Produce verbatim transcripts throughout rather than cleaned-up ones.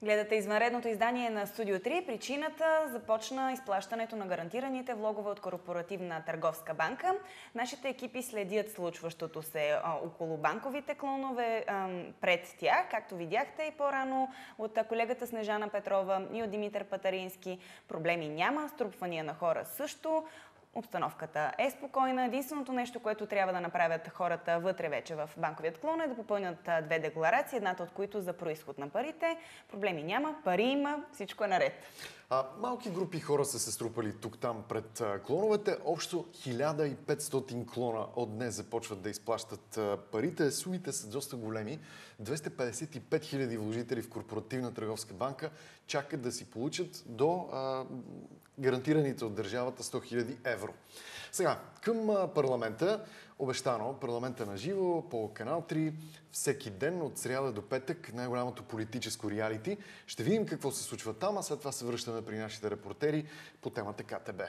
Гледате извънредното издание на Студио три. Причината започна изплащането на гарантираните влогове от Корпоративна търговска банка. Нашите екипи следят случващото се а, около банковите клонове а, пред тях, както видяхте и по-рано от колегата Снежана Петрова и от Димитър Патарински. Проблеми няма, струпвания на хора също. Обстановката е спокойна. Единственото нещо, което трябва да направят хората вътре вече в банковият клон, е да попълнят две декларации, едната от които за произход на парите. Проблеми няма, пари има, всичко е наред. А, малки групи хора са се струпали тук-там пред а, клоновете. Общо хиляда и петстотин клона от днес започват да изплащат а, парите. Сумите са доста големи. двеста петдесет и пет хиляди вложители в Корпоративна търговска банка чакат да си получат до а, гарантираните от държавата сто хиляди евро. Сега, към парламента, обещано, парламента на живо по Канал три, всеки ден от сряда до петък, най-голямото политическо реалити. Ще видим какво се случва там, а след това се връщаме при нашите репортери по темата КТБ.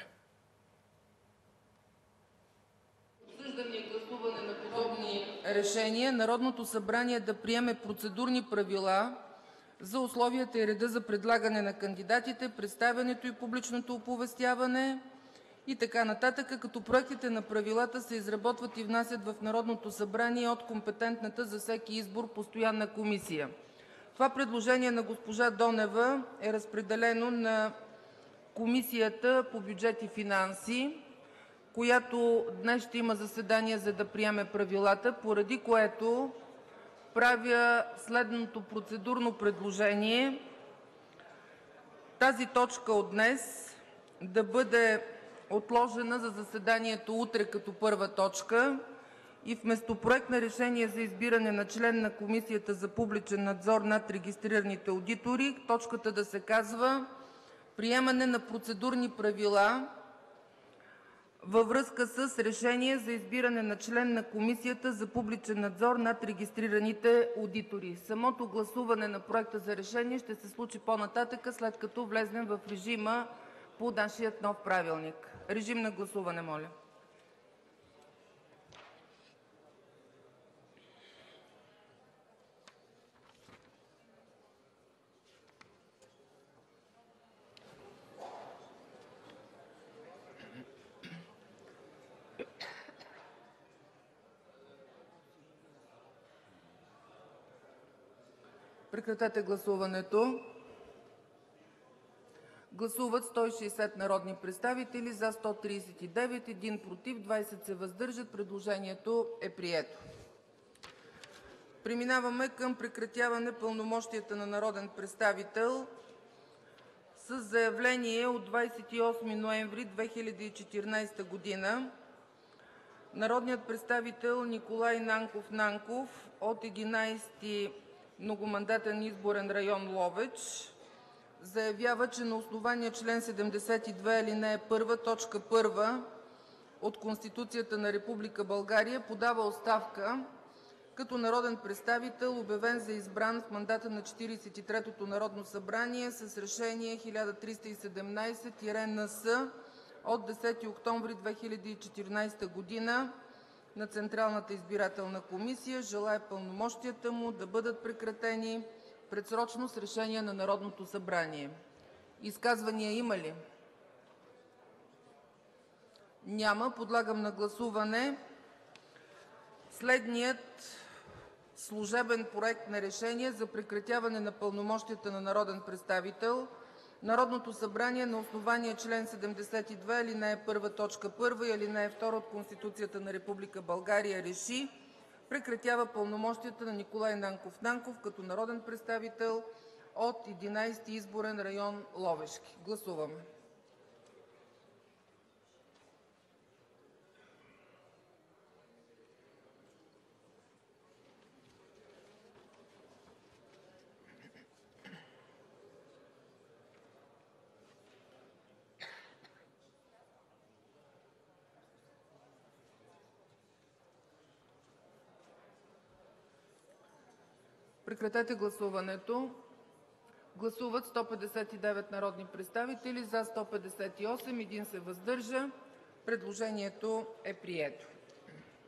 Обсъждане и гласуване на подобни решения, Народното събрание да приеме процедурни правила за условията и реда за предлагане на кандидатите, представянето и публичното оповестяване и така нататък, като проектите на правилата се изработват и внасят в Народното събрание от компетентната за всеки избор постоянна комисия. Това предложение на госпожа Донева е разпределено на Комисията по бюджет и финанси, която днес ще има заседание, за да приеме правилата, поради което правя следното процедурно предложение: тази точка от днес да бъде отложена за заседанието утре като първа точка и вместо Проект на решение за избиране на член на Комисията за публичен надзор над регистрираните одитори, точката да се казва „Приемане на процедурни правила във връзка с решение за избиране на член на Комисията за публичен надзор над регистрираните одитори”. Самото гласуване на проекта за решение ще се случи по-нататък, след като влезем в режима по нашия нов правилник. Режим на гласуване, моля. Прекратете гласуването. Гласуват сто и шестдесет народни представители: за сто тридесет и девет, един против, двадесет се въздържат. Предложението е прието. Преминаваме към прекратяване пълномощията на народен представител. Със заявление от двадесет и осми ноември две хиляди и четиринадесета година народният представител Николай Нанков Нанков от единадесети многомандатен изборен район Ловеч заявява, че на основание член седемдесет и две, алинея първа, точка първа от Конституцията на Република България подава оставка като народен представител, обявен за избран в мандата на Четиридесет и третото Народно събрание с Решение хиляда триста и седемнадесет Н С от десети октомври две хиляди и четиринадесета година на Централната избирателна комисия. Желае пълномощията му да бъдат прекратени предсрочно с решение на Народното събрание. Изказвания има ли? Няма. Подлагам на гласуване следният служебен проект на решение за прекратяване на пълномощията на народен представител: Народното събрание на основание член седемдесет и две, алинея първа, точка първа и алинея втора от Конституцията на Република България РЕШИ: прекратява пълномощията на Николай Нанков Нанков като народен представител от единадесети изборен район Ловешки. Гласуваме. Прекратете гласуването. Гласуват сто петдесет и девет народни представители: за сто петдесет и осем, един се въздържа. Предложението е прието.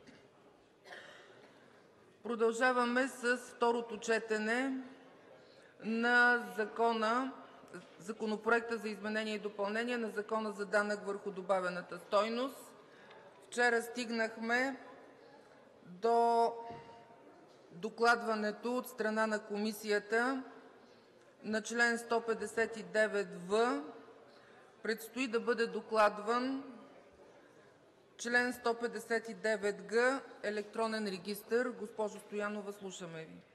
Продължаваме с второто четене на закона, Законопроекта за изменение и допълнение на Закона за данък върху добавената стойност. Вчера стигнахме до докладването от страна на комисията на член сто петдесет и девет в. Предстои да бъде докладван член сто петдесет и девет г – електронен регистър. Госпожо Стоянова, слушаме Ви.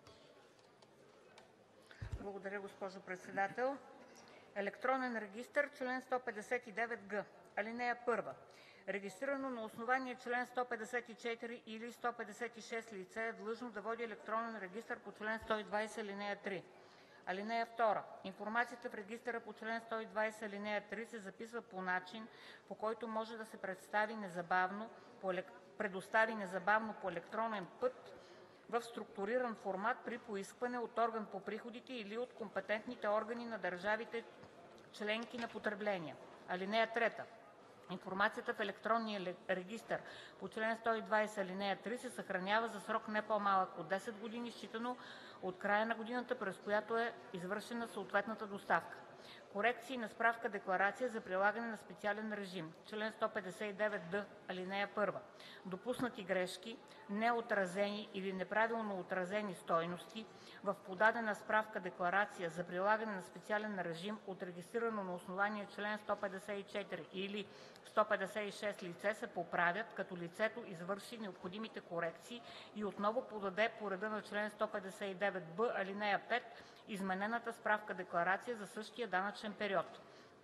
Благодаря, госпожо председател. Електронен регистър, член сто петдесет и девет г. Алинея първа. Регистрирано на основание член сто петдесет и четири или сто петдесет и шест лице е длъжно да води електронен регистър по член сто и двадесет, алинея три. Алинея втора. Информацията в регистъра по член сто и двадесет, алинея три се записва по начин, по който може да се представи незабавно по елек... предостави незабавно по електронен път в структуриран формат при поискване от орган по приходите или от компетентните органи на държавите членки на потребление. Алинея трета. Информацията в електронния регистър по член сто и двадесет, алинея три се съхранява за срок не по-малък от десет години, считано от края на годината, през която е извършена съответната доставка. Корекции на справка-декларация за прилагане на специален режим. Член сто петдесет и девет д, алинея първа. Допуснати грешки, неотразени или неправилно отразени стойности в подадена справка-декларация за прилагане на специален режим от регистрирано на основание член сто петдесет и четири или сто петдесет и шест лице се поправят, като лицето извърши необходимите корекции и отново подаде по реда на член сто петдесет и девет б, алинея пет изменената справка-декларация за същия данъчен период.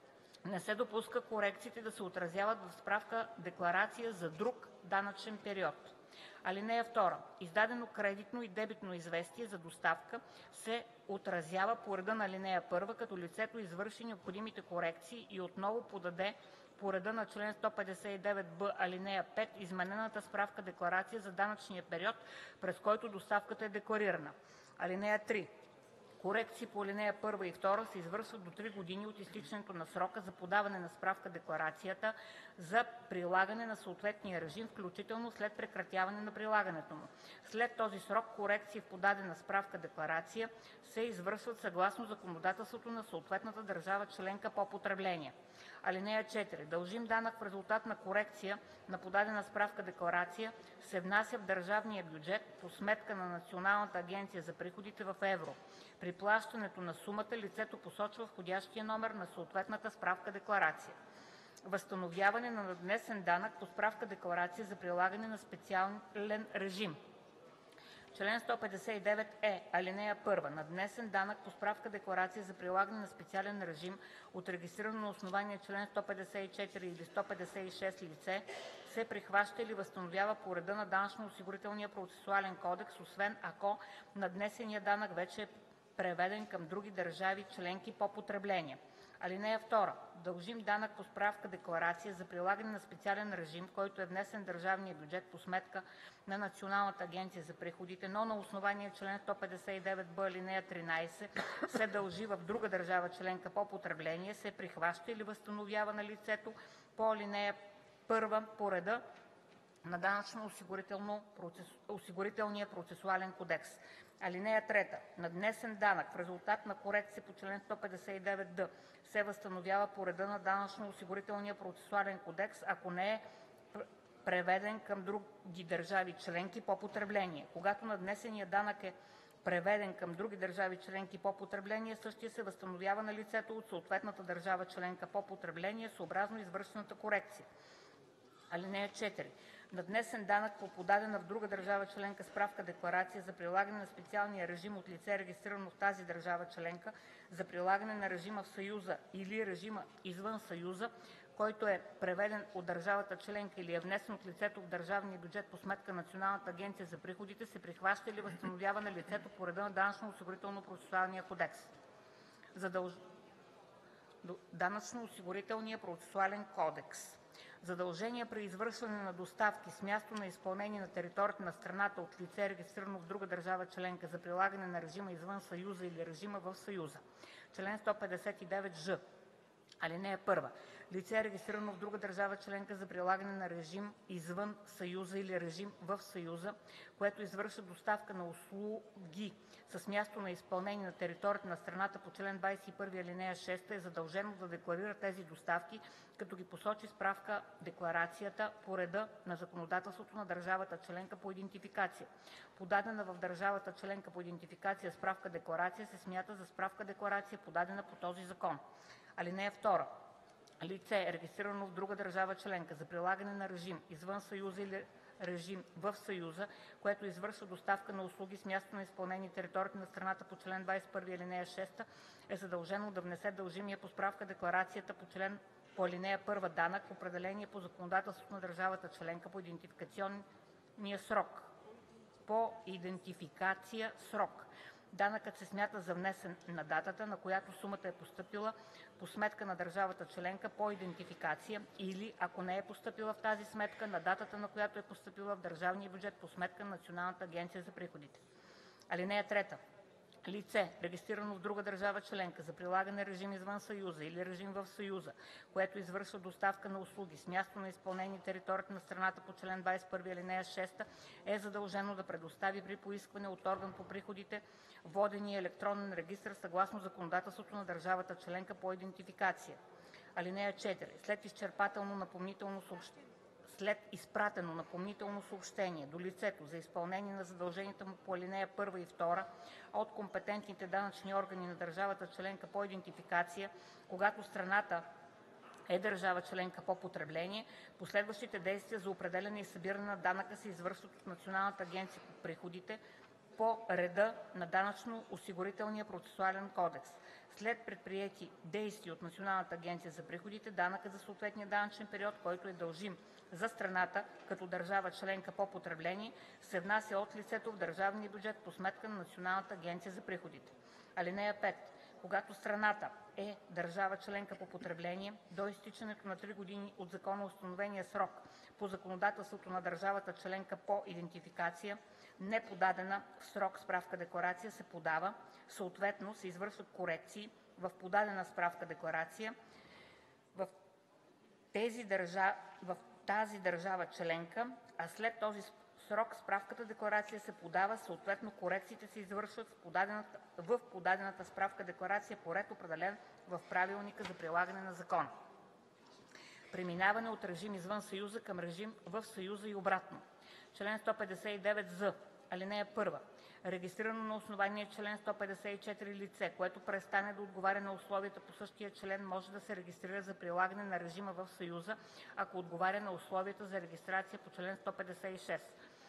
Не се допуска корекциите да се отразяват в справка-декларация за друг данъчен период. Алинея втора. Издадено кредитно и дебитно известие за доставка се отразява по реда на алинея първа, като лицето извърши необходимите корекции и отново подаде по реда на член сто петдесет и девет б, алинея пет изменената справка-декларация за данъчния период, през който доставката е декларирана. Алинея три. Корекции по алинея първа и втора се извършват до три години от изтичането на срока за подаване на справка-декларацията за прилагане на съответния режим, включително след прекратяване на прилагането му. След този срок корекции в подадена справка-декларация се извършват съгласно законодателството на съответната държава членка по потребление. Алинея четири. Дължим данък в резултат на корекция на подадена справка-декларация се внася в държавния бюджет по сметка на Националната агенция за приходите в евро. При плащането на сумата лицето посочва входящия номер на съответната справка-декларация. Възстановяване на надвнесен данък по справка-декларация за прилагане на специален режим. Член сто петдесет и девет е, алинея първа. Надвнесен данък по справка-декларация за прилагане на специален режим от регистрирано на основание член сто петдесет и четири или сто петдесет и шест лице се прихваща или възстановява по реда на Данъчно-осигурителния процесуален кодекс, освен ако надвнесеният данък вече е преведен към други държави членки по потребление. Алинея втора. Дължим данък по справка-декларация за прилагане на специален режим, който е внесен в държавния бюджет по сметка на Националната агенция за приходите, но на основание член сто петдесет и девет б, алинея тринадесет се дължи в друга държава членка по потребление, се прихваща или възстановява на лицето по алинея първа по реда на Данъчно-осигурителния процесуален кодекс. Алинея трета. Надвнесен данък в резултат на корекция по член сто петдесет и девет д се възстановява по реда на Данъчно-осигурителния процесуален кодекс, ако не е преведен към други държави членки по потребление. Когато надвнесеният данък е преведен към други държави членки по потребление, същия се възстановява на лицето от съответната държава членка по потребление съобразно извършената корекция. Алинея четири. Надвнесен данък по подадена в друга държава членка справка-декларация за прилагане на специалния режим от лице, регистрирано в тази държава членка за прилагане на режима в Съюза или режима извън Съюза, който е преведен от държавата членка или е внесен от лицето в държавния бюджет по сметка на Националната агенция за приходите, се прихваща или възстановява на лицето по реда на Данъчно-осигурително-процесуалния кодекс. Задълж... Данъчно-осигурителния процесуален кодекс. Задължения при извършване на доставки с място на изпълнение на територията на страната от лице, регистрирано в друга държава членка за прилагане на режима извън Съюза или режима в Съюза. Член сто петдесет и девет ж. Алинея първа. Лице, регистрирано в друга държава членка за прилагане на режим извън Съюза или режим в Съюза, което извършва доставка на услуги с място на изпълнение на територията на страната по член двадесет и първи, алинея шеста, е задължено да декларира тези доставки, като ги посочи справка-декларацията по реда на законодателството на държавата членка по идентификация. Подадена в държавата членка по идентификация справка-декларация се смята за справка-декларация, подадена по този закон. Алинея втора. Лице, регистрирано в друга държава членка за прилагане на режим извън Съюза или режим в Съюза, което извършва доставка на услуги с място на изпълнение територията на страната по член двадесет и първи, алинея шеста, е задължено да внесе дължимия по справка-декларацията по член по алинея първа данък, определение по законодателството на държавата членка по идентификационния срок. По идентификация срок. Данъкът се смята за внесен на датата, на която сумата е постъпила по сметка на държавата членка по идентификация или, ако не е постъпила в тази сметка, на датата, на която е постъпила в държавния бюджет по сметка на Националната агенция за приходите. Алинея трета. Лице, регистрирано в друга държава членка за прилагане режим извън Съюза или режим в Съюза, което извършва доставка на услуги с място на изпълнение територията на страната по член двадесет и първи, алинея шеста, е задължено да предостави при поискване от орган по приходите водения електронен регистър съгласно законодателството на държавата членка по идентификация. Алинея четири. След изчерпателно напомнително съобщение След изпратено напомнително съобщение до лицето за изпълнение на задълженията му по алинея първа и втора от компетентните данъчни органи на държавата членка по идентификация, когато страната е държава членка по потребление, последващите действия за определяне и събиране на данъка се извършват от Националната агенция по приходите по реда на Данъчно-осигурителния процесуален кодекс. След предприети действия от Националната агенция за приходите, данъкът за съответния данъчен период, който е дължим за страната като държава членка по потребление, се внася от лицето в държавния бюджет по сметка на Националната агенция за приходите. Алинея пета. Когато страната е държава членка по потребление, до изтичането на три години от законоустановения срок по законодателството на държавата членка по идентификация, неподадена в срок справка-декларация се подава, съответно се извършват корекции в подадена справка-декларация в, тези държа... в тази държава членка, а след този срок справката-декларация се подава, съответно корекциите се извършват в подадената, в подадената справка-декларация по ред, определен в правилника за прилагане на закона. Преминаване от режим извън Съюза към режим в Съюза и обратно. Член сто петдесет и девет з. Алинея първа. Регистрирано на основание член сто петдесет и четири лице, което престане да отговаря на условията по същия член, може да се регистрира за прилагане на режима в Съюза, ако отговаря на условията за регистрация по член сто петдесет и шест.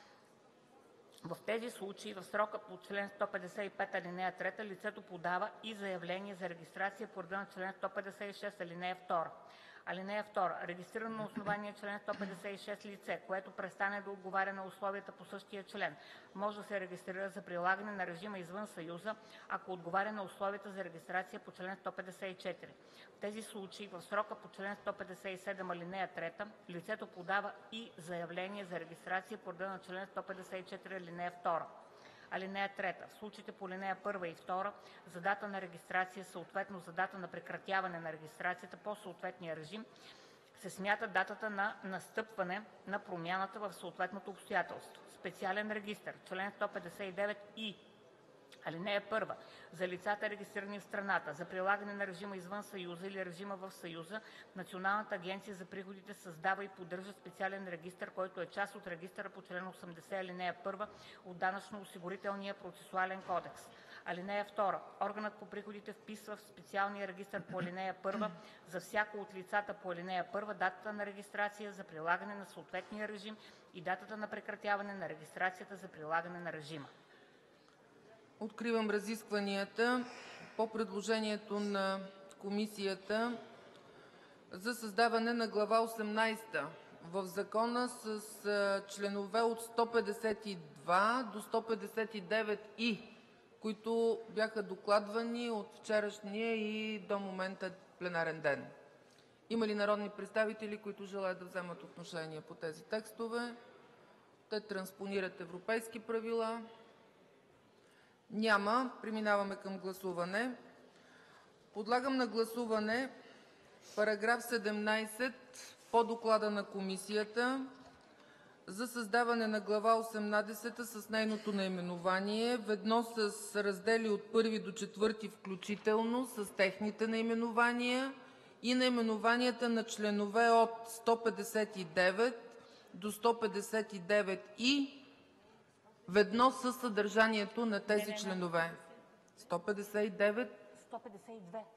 В тези случаи в срока по член сто петдесет и пет, алинея трета лицето подава и заявление за регистрация по реда на член сто петдесет и шест, алинея втора. Алинея втора. Регистрирано на основание член сто петдесет и шест лице, което престане да отговаря на условията по същия член, може да се регистрира за прилагане на режима извън Съюза, ако отговаря на условията за регистрация по член сто петдесет и четири. В тези случаи в срока по член сто петдесет и седем, алинея трета лицето подава и заявление за регистрация по реда на член сто петдесет и четири, алинея втора. Алинея трета. В случаите по алинея първа и втора за дата на регистрация, съответно за дата на прекратяване на регистрацията по съответния режим, се смята датата на настъпване на промяната в съответното обстоятелство. Специален регистър. Член сто петдесет и девет и. Алинея първа. За лицата, регистрирани в страната за прилагане на режима извън Съюза или режима в Съюза, Националната агенция за приходите създава и поддържа специален регистър, който е част от регистъра по член осемдесет, алинея първа от Данъчно-осигурителния процесуален кодекс. Алинея втора. Органът по приходите вписва в специалния регистър по алинея първа за всяко от лицата по алинея първа датата на регистрация за прилагане на съответния режим и датата на прекратяване на регистрацията за прилагане на режима. Откривам разискванията по предложението на комисията за създаване на глава осемнадесета в закона с членове от сто петдесет и два до сто петдесет и девет и, които бяха докладвани от вчерашния и до момента пленарен ден. Има ли народни представители, които желаят да вземат отношение по тези текстове? Те транспонират европейски правила. Няма. Преминаваме към гласуване. Подлагам на гласуване Параграф седемнадесет по доклада на комисията за създаване на глава осемнадесета с нейното наименование, ведно с раздели от първи до четвърти включително, с техните наименования и наименованията на членове от сто петдесет и девет до сто петдесет и девет и ведно със съдържанието на тези членове. сто петдесет и девет, сто петдесет и две.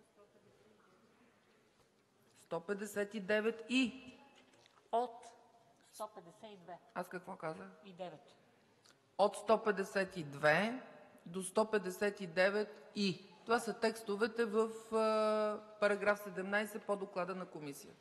сто петдесет и девет и... От сто петдесет и две. Аз какво казах? И девет. От сто петдесет и две до сто петдесет и девет и. Това са текстовете в а, параграф седемнадесет по доклада на комисията.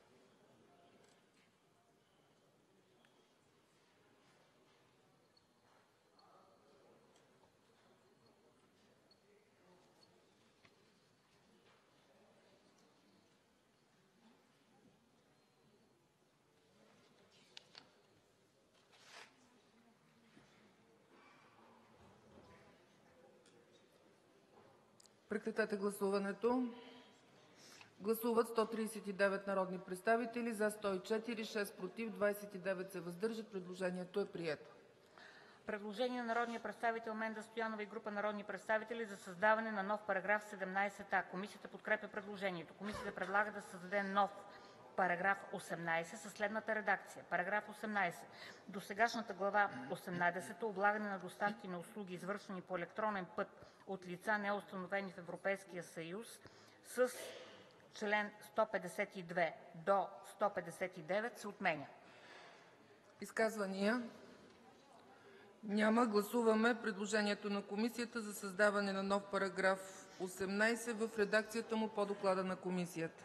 Прекратете гласуването. Гласуват сто тридесет и девет народни представители: за сто и четири, шест против, двадесет и девет се въздържат. Предложението е прието. Предложение на народния представител Менда Стоянова и група народни представители за създаване на нов параграф седемнадесет а. Комисията подкрепя предложението. Комисията предлага да се създаде нов параграф осемнадесет със следната редакция: Параграф осемнадесет. Досегашната глава осемнадесета облагане на доставки на услуги, извършвани по електронен път от лица, неустановени в Европейския съюз, с член сто петдесет и две до сто петдесет и девет се отменя. Изказвания? Няма. Гласуваме предложението на комисията за създаване на нов параграф осемнадесет в редакцията му по доклада на комисията.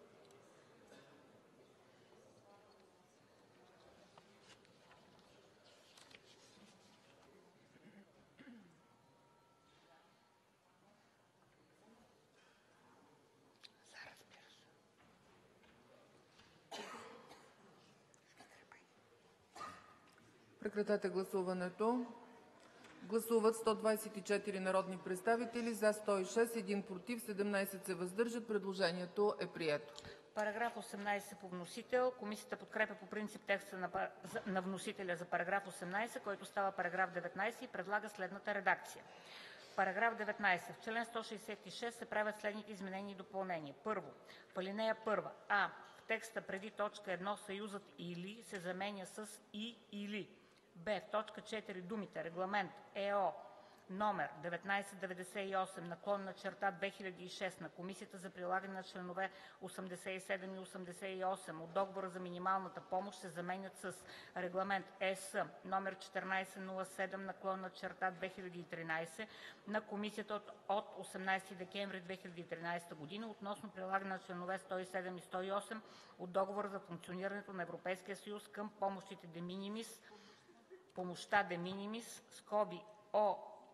Прекратете гласуването. Гласуват сто двадесет и четири народни представители: за сто и шест, един против, седемнадесет се въздържат. Предложението е прието. Параграф осемнадесет по вносител. Комисията подкрепя по принцип текста на, на вносителя за параграф осемнадесет, който става параграф деветнадесет и предлага следната редакция. Параграф деветнадесет. В член сто шестдесет и шест се правят следните изменения и допълнения. Първо, в алинея първа: а. В текста преди точка едно съюзът „или” се заменя с „и/или”. Б. В точка четири думите „Регламент ЕО номер деветнадесет деветдесет и осем наклонена черта две хиляди и шест на Комисията за прилагане на членове осемдесет и седем и осемдесет и осем от Договора за минималната помощ” се заменят с „Регламент ЕС номер четиринадесет нула седем наклонена черта две хиляди и тринадесет на Комисията от осемнадесети декември две хиляди и тринадесета година относно прилагане на членове сто и седем и сто и осем от Договора за функционирането на Европейския съюз към помощите de minimis, помощта de minimis, скоби О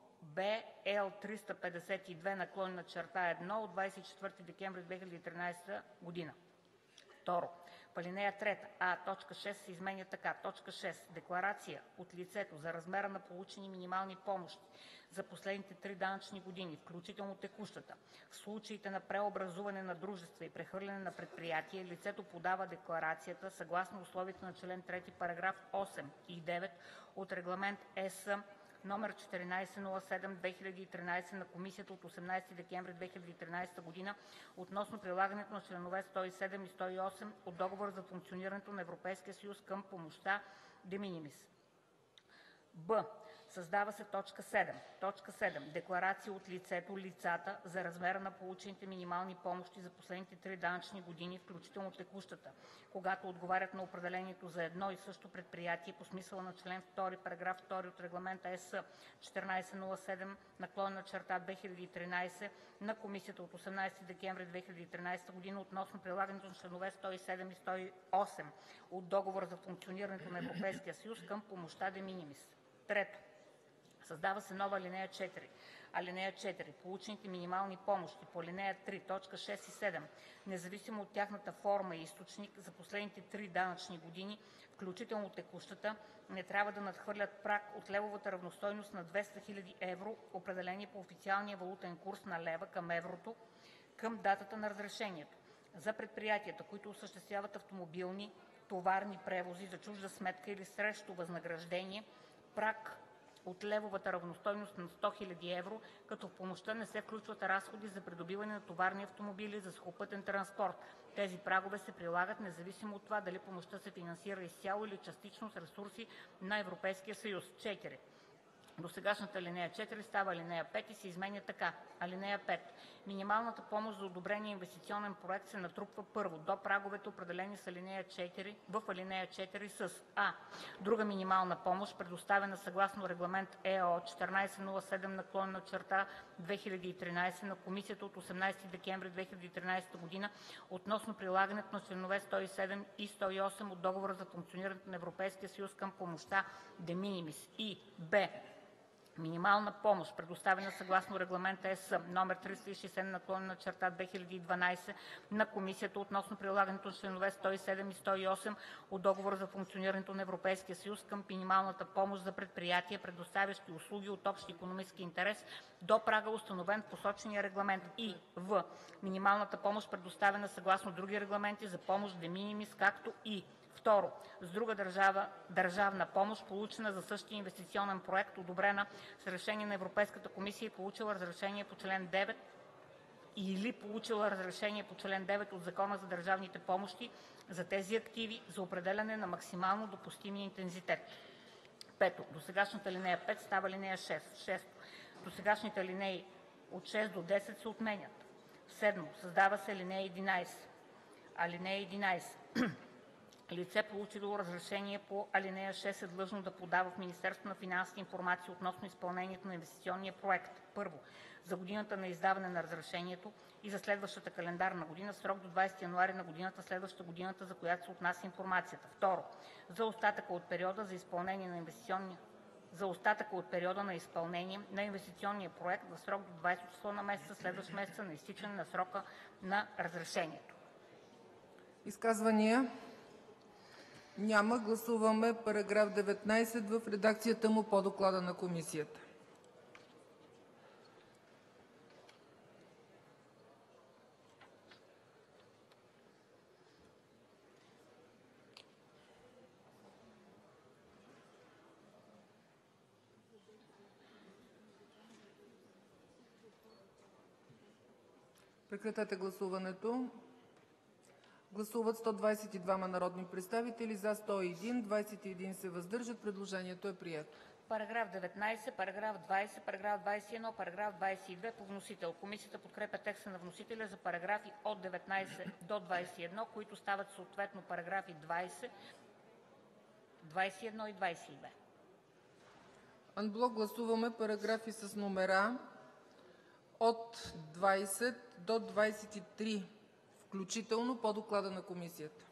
Б Л триста петдесет и две наклонена черта едно от двадесет и четвърти декември две хиляди и тринадесета година. Второ, в алинея трета: а. Точка шест се изменя така: Точка шест. Декларация от лицето за размера на получени минимални помощи за последните три данъчни години, включително текущата. В случаите на преобразуване на дружества и прехвърляне на предприятие, лицето подава декларацията съгласно условията на член трети, параграф осем и девет от Регламент ЕС номер четиринадесет нула седем две хиляди и тринадесет на Комисията от осемнадесети декември две хиляди и тринадесета година относно прилагането на членове сто и седем и сто и осем от Договора за функционирането на Европейския съюз към помощта de minimis. Б. Създава се точка седем. Точка седем. Декларация от лицето, лицата за размера на получените минимални помощи за последните три данъчни години, включително текущата, когато отговарят на определението за едно и също предприятие по смисъла на член втори, параграф втори от Регламента ЕС четиринадесет нула седем наклонена черта две хиляди и тринадесет на Комисията от осемнадесети декември две хиляди и тринадесета година относно прилагането на членове сто и седем и сто и осем от Договора за функционирането на Европейския съюз към помощта de minimis. Трето. Създава се нова алинея четири. Алинея четири. Получените минимални помощи по алинея три, точка шест и седем, независимо от тяхната форма и източник, за последните три данъчни години, включително текущата, не трябва да надхвърлят праг от левовата равностойност на двеста хиляди евро, определени по официалния валутен курс на лева към еврото към датата на разрешението. За предприятията, които осъществяват автомобилни товарни превози за чужда сметка или срещу възнаграждение, праг от левовата равностойност на сто хиляди евро, като в помощта не се включват разходи за придобиване на товарни автомобили за сухопътен транспорт. Тези прагове се прилагат независимо от това дали помощта се финансира изцяло или частично с ресурси на Европейския съюз. четири. Досегашната алинея четири става алинея пет и се изменя така: алинея пет. Минималната помощ за одобрение инвестиционен проект се натрупва първо до праговете, определени с алинея четири, в алинея четири с а. друга минимална помощ, предоставена съгласно регламент ЕО четиринадесет нула седем наклонена черта две хиляди и тринадесет на Комисията от осемнадесети декември две хиляди и тринадесета година относно прилагането на членове сто и седем и сто и осем от Договора за функционирането на Европейския съюз към помощта de minimis, и б. минимална помощ, предоставена съгласно регламент ЕС номер триста и шестдесет наклонена черта две хиляди и дванадесет на Комисията относно прилагането на членове сто и седем и сто и осем от Договора за функционирането на Европейския съюз към минималната помощ за предприятия, предоставящи услуги от общ икономически интерес до прага, установен в посочения регламент, и в. минималната помощ, предоставена съгласно други регламенти за помощ de minimis, както и второ. с друга държава, държавна помощ, получена за същия инвестиционен проект, одобрена с решение на Европейската комисия и получила разрешение по член девет или получила разрешение по член девет от Закона за държавните помощи за тези активи за определяне на максимално допустимия интензитет. пето. Досегашната алинея пет става алинея шест. шесто. Досегашните алинеи от шест до десет се отменят. седмо. Създава се алинея единадесет. Алинея единадесет. Лице, получило разрешение по алинея шест, е длъжно да подава в Министерството на финансите информация относно изпълнението на инвестиционния проект: първо, за годината на издаване на разрешението и за следващата календарна година в срок до двадесети януари на годината, следваща годината, за която се отнася информацията; второ, за остатъка от периода за изпълнение на инвестиционния за остатъка от периода на изпълнение на инвестиционния проект в срок до двадесето число на месеца, следващ месеца на изтичане на срока на разрешението. Изказвания? Няма. Гласуваме параграф деветнадесет в редакцията му по доклада на комисията. Прекратете гласуването. Гласуват сто двадесет и двама народни представители: за сто и един, двадесет и един се въздържат. Предложението е прието. Параграф деветнадесет, параграф двадесет, параграф двадесет и едно, параграф двадесет и две по вносител. Комисията подкрепя текста на вносителя за параграфи от деветнадесет до двадесет и едно, които стават съответно параграфи двадесет, двадесет и едно и двадесет и две. Анблок гласуваме параграфи с номера от двадесет до двадесет и три включително по доклада на комисията.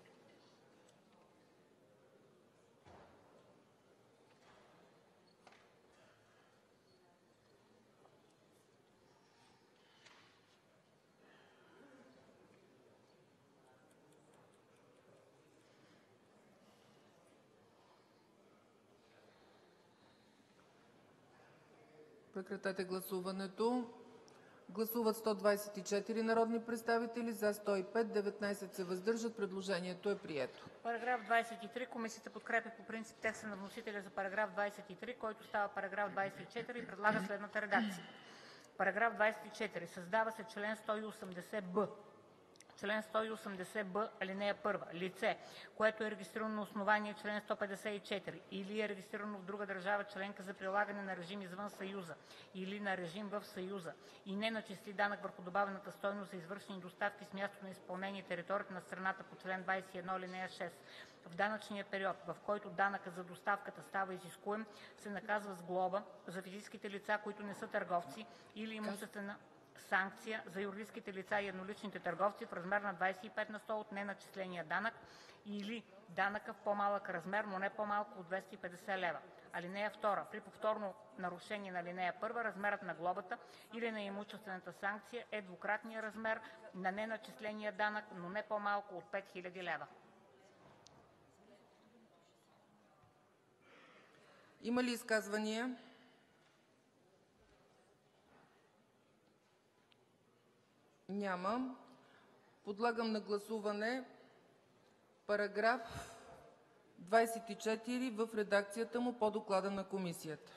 Прекратете гласуването. Гласуват сто двадесет и четири народни представители: за сто и пет, деветнадесет се въздържат. Предложението е прието. Параграф двадесет и три. Комисията подкрепя по принцип текста на вносителя за параграф двадесет и три, който става параграф двадесет и четири и предлага следната редакция. Параграф двадесет и четири. Създава се член сто и осемдесет б. Член сто и осемдесет б, алинея първа. Лице, което е регистрирано на основание член сто петдесет и четири или е регистрирано в друга държава членка за прилагане на режим извън Съюза или на режим в Съюза и не начисли данък върху добавената стойност за извършени доставки с място на изпълнение територията на страната по член двадесет и едно, алинея шест, в данъчния период, в който данъкът за доставката става изискуем, се наказва с глоба за физическите лица, които не са търговци, или имуществена санкция за юридическите лица и едноличните търговци в размер на двадесет и пет на сто от неначисления данък или данъка в по-малък размер, но не по-малко от двеста и петдесет лева. Алинея втора. При повторно нарушение на алинея първа размерът на глобата или на имуществената санкция е двукратният размер на неначисления данък, но не по-малко от пет хиляди лева. Има ли изказвания? Няма. Подлагам на гласуване параграф двадесет и четири в редакцията му по доклада на комисията.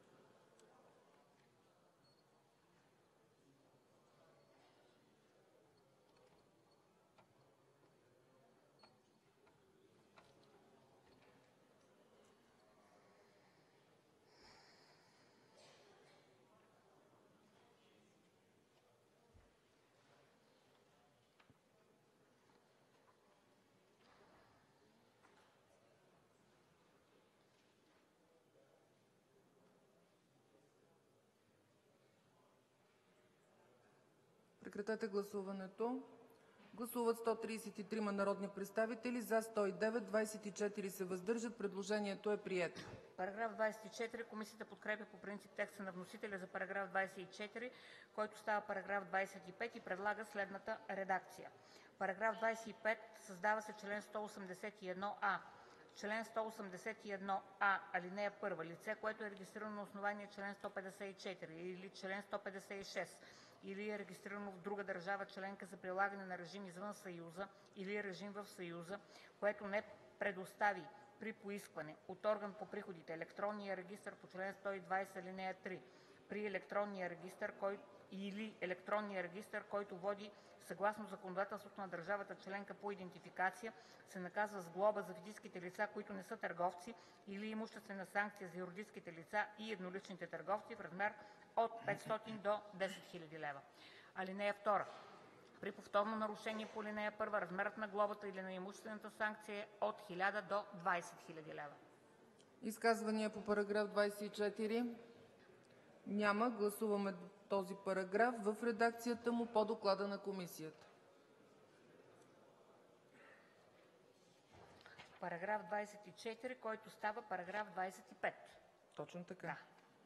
Прекратете гласуването. Гласуват сто тридесет и три народни представители: за сто и девет, двадесет и четири се въздържат. Предложението е прието. Параграф двадесет и четири. Комисията подкрепя по принцип текста на вносителя за параграф двадесет и четири, който става параграф двадесет и пет и предлага следната редакция. Параграф двадесет и пет. Създава се член сто осемдесет и едно а. Член сто осемдесет и едно а, алинея първа. Лице, което е регистрирано на основание член сто петдесет и четири или член сто петдесет и шест, или е регистрирано в друга държава членка за прилагане на режим извън Съюза или режим в Съюза, което не предостави при поискване от орган по приходите електронния регистър по член сто и двадесет, алинея три, при електронния регистър, който или електронния регистър, който води съгласно законодателството на държавата членка по идентификация, се наказва с глоба за физическите лица, които не са търговци, или имуществена санкция за юридическите лица и едноличните търговци в размер от петстотин до десет хиляди лева. Алинея втора. При повторно нарушение по алинея първа размерът на глобата или на имуществената санкция е от хиляда до двадесет хиляди лева. Изказвания по параграф двадесет и четири? Няма. Гласуваме този параграф в редакцията му по доклада на комисията. Параграф двадесет и четири, който става параграф двадесет и пет. Точно така. Да.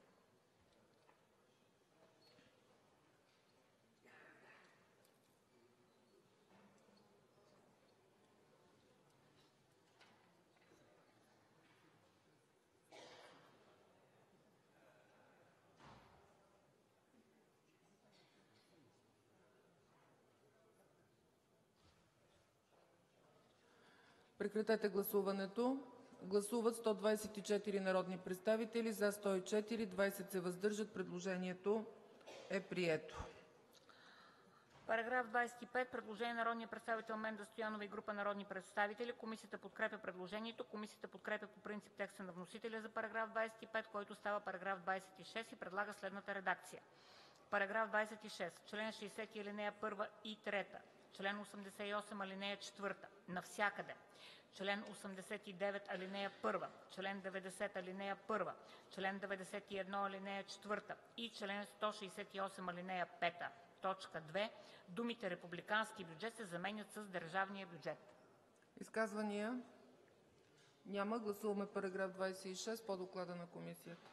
Прекратете гласуването. Гласуват сто двадесет и четири народни представители: за сто и четири, двадесет се въздържат. Предложението е прието. Параграф двадесет и пет. Предложение на народния представител Менда Стоянова и група народни представители. Комисията подкрепя предложението. Комисията подкрепя по принцип текста на вносителя за параграф двадесет и пет, който става параграф двадесет и шест и предлага следната редакция. Параграф двадесет и шест. Член шейсет, алинея първа и трета. Член осемдесет и осем, алинея четвърта. Навсякъде. Член осемдесет и девет, алинея първа, член деветдесет, алинея първа, член деветдесет и едно, алинея четвърта и член сто шейсет и осем, алинея пета, точка две, думите „републикански бюджет” се заменят с „държавния бюджет”. Изказвания? Няма. Гласуваме параграф двадесет и шест по доклада на комисията.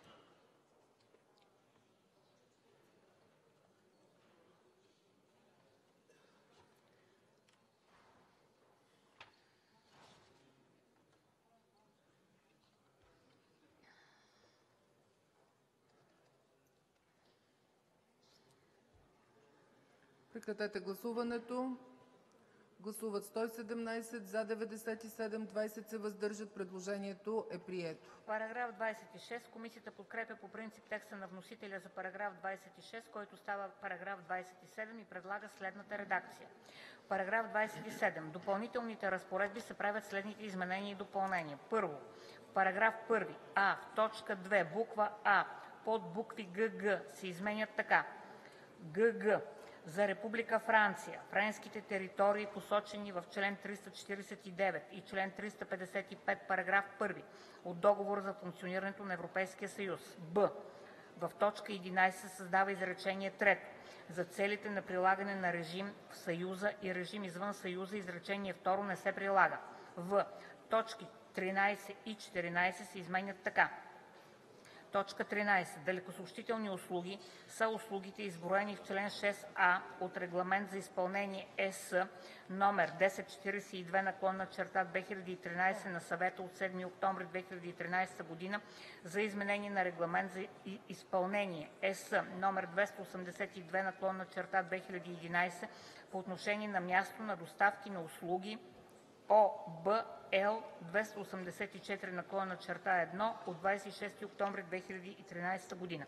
Прекратете гласуването. Гласуват сто и седемнадесет, за деветдесет и седем, двадесет се въздържат. Предложението е прието. Параграф двадесет и шест. Комисията подкрепя по принцип текста на вносителя за параграф двадесет и шест, който става параграф двадесет и седем и предлага следната редакция. Параграф двадесет и седем. Допълнителните разпоредби се правят следните изменения и допълнения. Първо, параграф първи. А. В точка две, буква А, под букви ГГ се изменят така: ГГ. За Република Франция, френските територии, посочени в член триста четиридесет и девет и член триста петдесет и пет, параграф първи от Договора за функционирането на Европейския съюз. Б. В точка единадесет се създава изречение трето. За целите на прилагане на режим в Съюза и режим извън Съюза изречение второ не се прилага. В. Точки тринадесет и четиринадесет се изменят така: тринадесет. Далекосъобщителни услуги са услугите, изброени в член шест а от Регламент за изпълнение (ЕС) номер десет четиридесет и две наклонена черта две хиляди и тринадесет на Съвета от седми октомври две хиляди и тринадесета година за изменение на Регламент за изпълнение (ЕС) номер двеста осемдесет и две наклонена черта две хиляди и единадесет по отношение на място на доставки на услуги (О Б Л двеста осемдесет и четири наклонена черта едно от двадесет и шести октомври две хиляди и тринадесета година.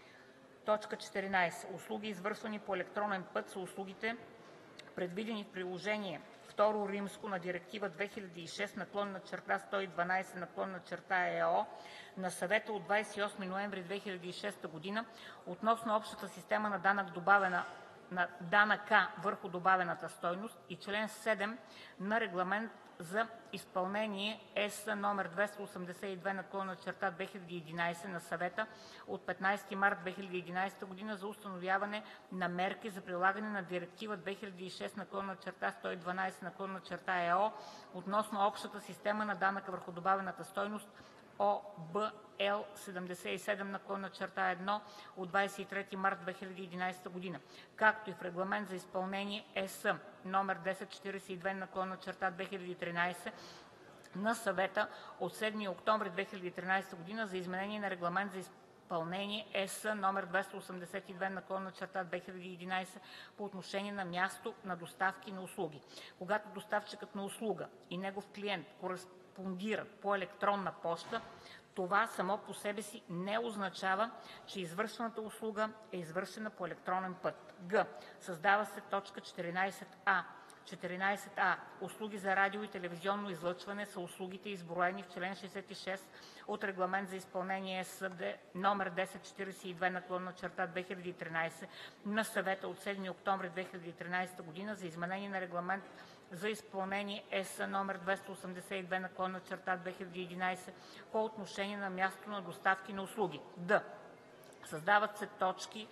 четиринадесет. Услуги, извършвани по електронен път, са услугите, предвидени в приложение второ римско на Директива две хиляди и шест наклонена черта сто и дванадесет наклонена черта Е О на Съвета от двадесет и осми ноември две хиляди и шеста година относно общата система на данък добавена на данъка върху добавената стойност и член седем на Регламент за изпълнение (ЕС) № двеста осемдесет и две наклонена черта две хиляди и единадесет на Съвета от петнадесети март две хиляди и единадесета година за установяване на мерки за прилагане на Директива две хиляди и шест наклонена черта сто и дванадесет наклонена черта Е О относно общата система на данъка върху добавената стойност О Б Л седемдесет и седем наклонена черта едно от двадесет и трети март две хиляди и единадесета година, както и в Регламент за изпълнение (ЕС) № десет четиридесет и две наклонена черта две хиляди и тринадесет на Съвета от седми октомври две хиляди и тринадесета година за изменение на Регламент за изпълнение (ЕС) № двеста осемдесет и две наклонена черта две хиляди и единадесет по отношение на място на доставки на услуги. Когато доставчикът на услуга и негов клиент кореспондират по електронна поща, това само по себе си не означава, че извършената услуга е извършена по електронен път. Г. Създава се т. четиринадесет а. четиринадесет а. Услуги за радио- и телевизионно излъчване са услугите, изброени в член шестдесет и шест от Регламент за изпълнение (ЕС) № десет четиридесет и две наклонена черта две хиляди и тринадесет на Съвета от седми октомври две хиляди и тринадесета година за изменение на Регламент за изпълнение (ЕС) № двеста осемдесет и две наклонена черта две хиляди и единадесет по отношение на мястото на доставки на услуги. Д. Създават се точки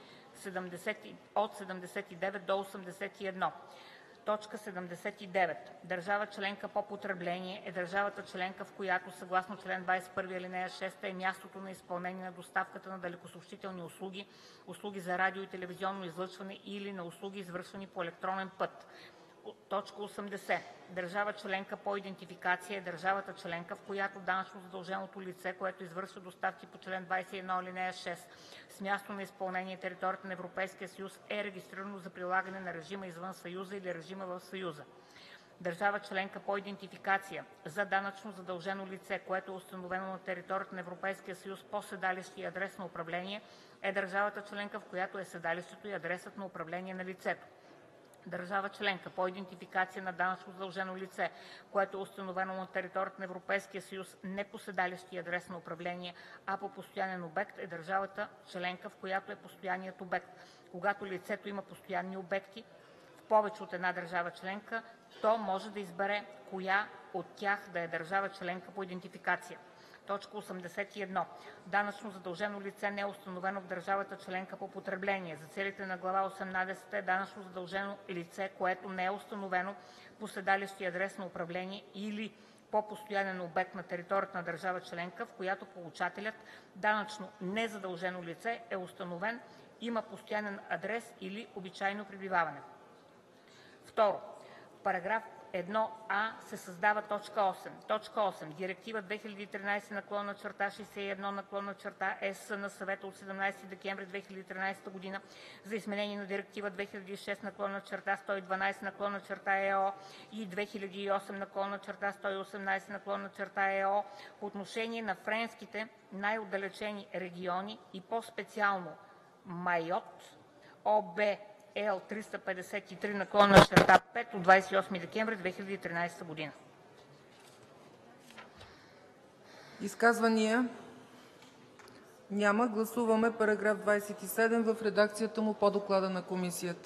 от седемдесет и девет до осемдесет и едно. Точка седемдесет и девет. Държава членка по потребление е държавата членка, в която съгласно член двадесет и първи алинея шеста е мястото на изпълнение на доставката на далекосъобщителни услуги, услуги за радио- и телевизионно излъчване или на услуги, извършвани по електронен път. Точка осемдесет. Държава членка по идентификация е държавата членка, в която данъчно задълженото лице, което извършва доставки по член двадесет и едно алинея шест с място на изпълнение територията на Европейския съюз, е регистрирано за прилагане на режима извън Съюза или режима в Съюза. Държава членка по идентификация за данъчно задължено лице, което е установено на територията на Европейския съюз по седалище и адрес на управление, е държавата членка, в която е седалището и адресът на управление на лицето. Държава членка по идентификация на данъчно задължено лице, което е установено на територията на Европейския съюз не по седалище и адрес на управление, а по постоянен обект, е държавата членка, в която е постоянният обект. Когато лицето има постоянни обекти в повече от една държава членка, то може да избере коя от тях да е държава членка по идентификация. Точка осемдесет и едно. Данъчно задължено лице не е установено в държавата членка по потребление. За целите на глава осемнадесета е данъчно задължено лице, което не е установено по седалище и адрес на управление или по постоянен обект на територията на държава членка, в която получателят, данъчно незадължено лице, е установен, има постоянен адрес или обичайно пребиваване. Второ. В параграф едно а се създава точка осем. Точка осем. Директива две хиляди и тринадесет наклонена черта шестдесет и едно наклонена черта ЕС на Съвета от седемнадесети декември две хиляди и тринадесета година за изменение на Директива две хиляди и шест наклонена черта сто и дванадесет наклонена черта Е О и две хиляди и осем наклонена черта сто и осемнадесет наклонена черта Е О по отношение на френските най-отдалечени региони и по-специално Майот, О Б Л триста петдесет и три наклонена черта пет от двадесет и осми декември две хиляди и тринадесета година. Изказвания? Няма. Гласуваме параграф двадесет и седем в редакцията му по доклада на комисията.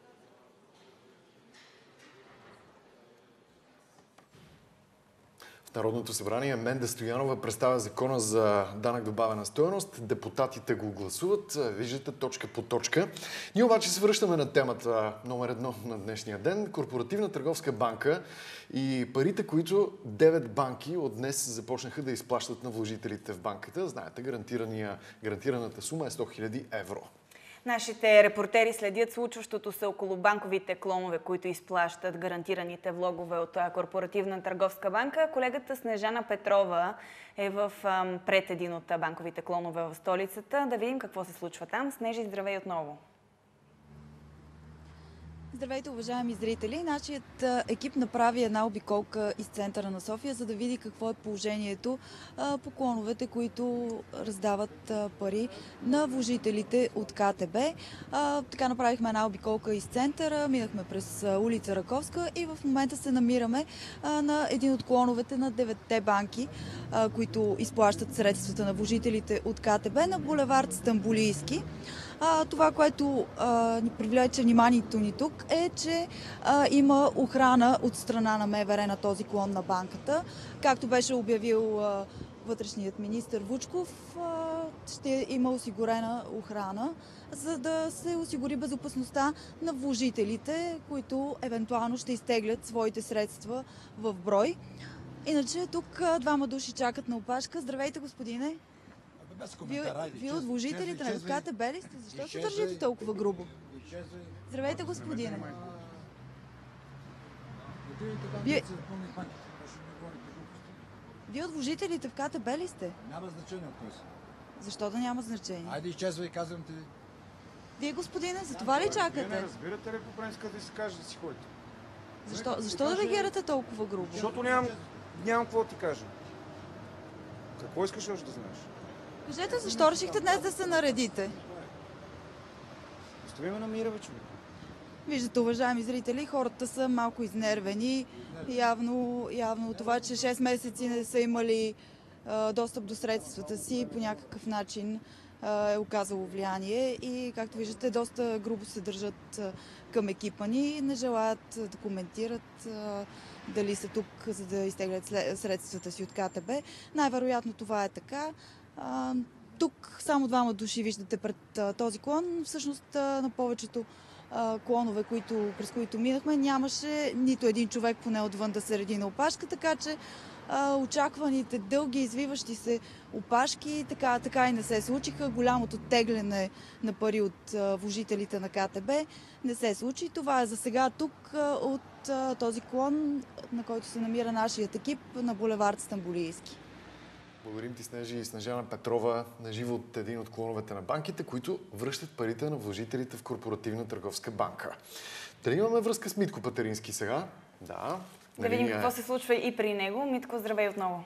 В Народното събрание Менда Стоянова представя закона за данък добавена стойност. Депутатите го гласуват. Виждате точка по точка. Ние обаче се връщаме на темата номер едно на днешния ден. Корпоративна търговска банка и парите, които девет банки от днес започнаха да изплащат на вложителите в банката. Знаете, гарантираната сума е сто хиляди евро. Нашите репортери следят случващото се около банковите клонове, които изплащат гарантираните влогове от Корпоративна търговска банка. Колегата Снежана Петрова е в, пред един от банковите клонове в столицата. Да видим какво се случва там. Снежи, здравей отново! Здравейте, уважаеми зрители! Нашият екип направи една обиколка из центъра на София, за да види какво е положението по клоновете, които раздават пари на вложителите от КТБ. Така направихме една обиколка из центъра, минахме през улица Раковска и в момента се намираме на един от клоновете на деветте банки, които изплащат средствата на вложителите от КТБ на булевард Стамболийски. А, това, което а, ни привлече вниманието ни тук е, че а, има охрана от страна на МВР на този клон на банката. Както беше обявил а, вътрешният министър Вучков, а, ще има осигурена охрана, за да се осигури безопасността на вложителите, които евентуално ще изтеглят своите средства в брой. Иначе тук а, двама души чакат на опашка. Здравейте, господине! Вие, вие от вложителите на КТБ ли сте? Защо се държите толкова грубо? Здравейте, господине. Вие, вие от вложителите в КТБ ли сте? Няма значение от кой си. Защо да няма значение? Айде изчезвай, казвам ти. Вие, господине, за това ли чакате? Вие не разбирате ли по принцип да си кажете да си ходите? Защо, защо да реагирате толкова грубо? Защото нямам, нямам какво да ти кажа. Какво искаш още да знаеш? Кажете, защо решихте днес да се наредите? Остави ме на мира, бе, човек. Виждате, уважаеми зрители, хората са малко изнервени. Явно, явно това, че шест месеци не са имали а, достъп до средствата си, по някакъв начин а, е оказало влияние и, както виждате, доста грубо се държат а, към екипа ни. Не желаят да коментират а, дали са тук, за да изтеглят средствата си от КТБ. Най-вероятно това е така. А, тук само двама души виждате пред а, този клон. Всъщност а, на повечето а, клонове, които, през които минахме, нямаше нито един човек поне отвън да се реди на опашка, така че а, очакваните дълги извиващи се опашки така, така и не се случиха. Голямото тегляне на пари от а, вложителите на КТБ не се случи. Това е за сега тук а, от а, този клон, на който се намира нашият екип на булевард Стамболийски. Благодарим ти, Снежи и Снежана Петрова, наживо от един от клоновете на банките, които връщат парите на вложителите в Корпоративна търговска банка. Дали имаме връзка с Митко Патерински сега? Да. Да видим какво се случва и при него. Митко, здравей отново.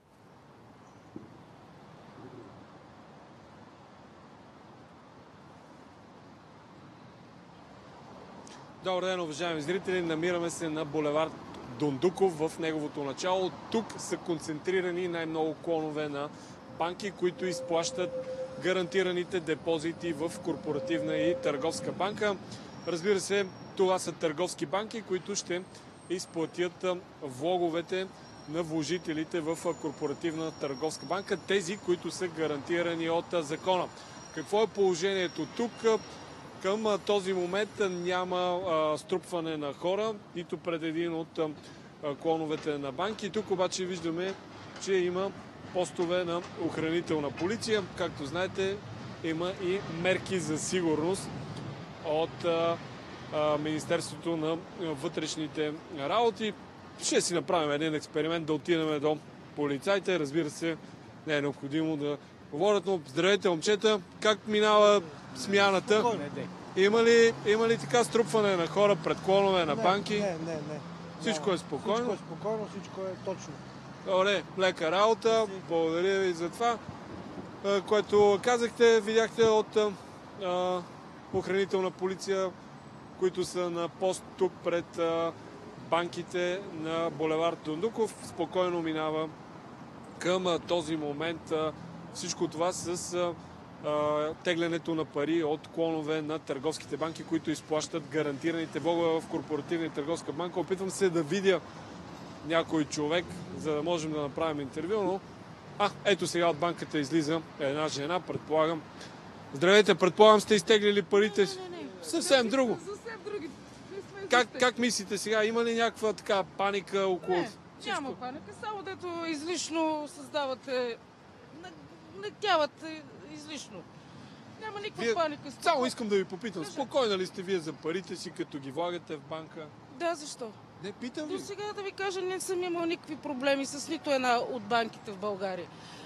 Добър ден, уважаеми зрители! Намираме се на булевард Дондуков в неговото начало. Тук са концентрирани най-много клонове на банки, които изплащат гарантираните депозити в Корпоративна и Търговска банка. Разбира се, това са търговски банки, които ще изплатят влоговете на вложителите в Корпоративна Търговска банка, тези, които са гарантирани от закона. Какво е положението тук? Към този момент няма а, струпване на хора, нито пред един от а, клоновете на банки. Тук обаче виждаме, че има постове на охранителна полиция. Както знаете, има и мерки за сигурност от а, а, Министерството на вътрешните работи. Ще си направим един експеримент да отидем до полицайите. Разбира се, не е необходимо да говорят, но здравейте, момчета, как минава смяната? Има ли, има ли така струпване на хора пред клонове на банки? Не, не, не. Всичко е спокойно? Всичко е спокойно, всичко е точно. Добре, лека работа. Благодаря ви за това, което казахте. Видяхте от а, охранителна полиция, които са на пост тук пред а, банките на булевард Дондуков. Спокойно минава към а, този момент а, всичко това с а, а, теглянето на пари от клонове на търговските банки, които изплащат гарантираните влогове в Корпоративна и Търговска банка. Опитвам се да видя някой човек, за да можем да направим интервю, но а, ето сега от банката излиза една жена, предполагам. Здравейте, предполагам сте изтеглили парите си. Не, не, не. Съвсем друго. Съвсем други. Как, как мислите сега? Има ли някаква така паника около Не, всичко? няма паника, само дето излишно създавате, нагнявате излишно. Няма никаква Вие... паника. Само искам да ви попитам, Кажа. спокойна ли сте вие за парите си, като ги влагате в банка? Да, защо? Не, питам До ви. сега да ви кажа, не съм имал никакви проблеми с нито една от банките в България.